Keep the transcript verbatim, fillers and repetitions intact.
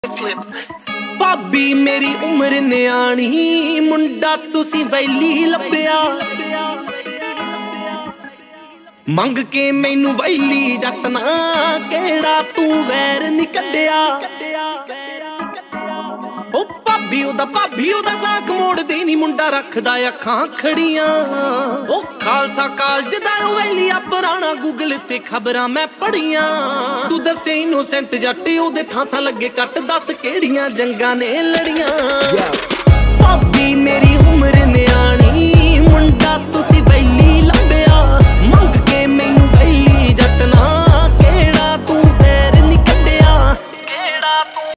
भाभी मेरी उम्र न्याणी मुंडा तुसी वैली लभ्या मंग के मैनू वैली जटना केड़ा तू वैर नी कड्डिया ओ भाभी ओदा भाभी ओदा साक मोड़दी नी मुंडा रखदा अखां खड़ियां ओ खालसा कालज दा वैली आ पुराना गूगल ते खबरां मैं पढ़ियां तू दसे इनोसेंट जट ओदे थां थां लगे कट दस केड़ियां जंगां ने लड़ियां।